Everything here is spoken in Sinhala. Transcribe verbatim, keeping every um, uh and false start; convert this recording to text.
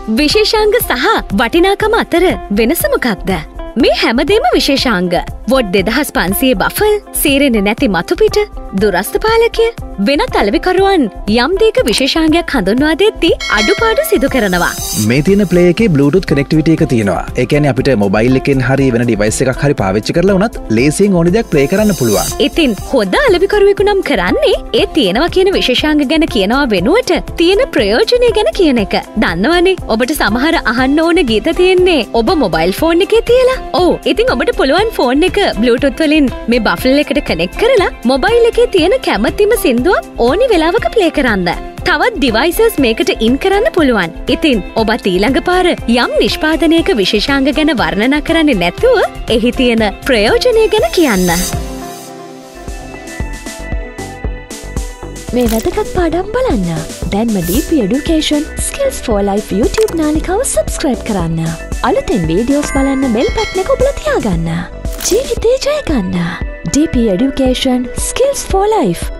විශේෂාංග සහ වටිනාකම අතර වෙනස මොකක්ද? මේ හැමදේම විශේෂාංග. වොට් දෙදහස් පන්සිය බෆල්, සීරෙන්නේ නැති මතුපිට, දුරස්ථ පාලකය, වෙනත් අලෙවිකරුවන් යම් දෙයක විශේෂාංගයක් හඳුන්වා දෙද්දී අඩුපාඩු සිදු කරනවා. මේ තියෙන ප්ලේ එකේ Bluetooth connectivity එක තියෙනවා. ඒ කියන්නේ අපිට මොබයිල් එකෙන් හරි වෙන ඩිවයිස් එකක් හරි පාවිච්චි කරලා වුණත් ලේසියෙන් ඕනි දෙයක් ප්ලේ කරන්න පුළුවන්. ඉතින් හොඳ අලෙවිකරුවෙකු නම් කරන්නේ ඒ තියෙනවා කියන විශේෂාංග ගැන කියනවා වෙනුවට තියෙන ප්‍රයෝජනය ගැන කියන එක. දන්නවනේ ඔබට සමහර අහන්න ඕන ගීත තියෙන්නේ ඔබ මොබයිල් ෆෝන් එකේ තියලා. ඔව් ඉතින් ඔබට පුළුවන් ෆෝන් එක Bluetooth වලින් මේ බෆල් එකට කනෙක්ට් කරලා මොබයිල් එකේ තියෙන කැමැතිම සින්දුවක් ඕනි වෙලාවක ප්ලේ කරන්න. තවත් ඩිවයිසස් මේකට ඉන් කරන්න පුළුවන්. ඉතින් ඔබත් ඊළඟ පාර යම් නිෂ්පාදනයක විශේෂාංග ගැන වර්ණනා කරන්නේ නැතුව එහි තියෙන ප්‍රයෝජනය ගැන කියන්න. මේ වැදගත් පාඩම් බලන්න. දැන්ම D P Education Skills for Life YouTube නාලිකාව subscribe කරන්න. අලුතෙන් වීඩියෝස් බලන්න බෙල් බටන් එක ඔබලා තියාගන්න. ජීවිතේ ජය ගන්න. D P Education Skills for Life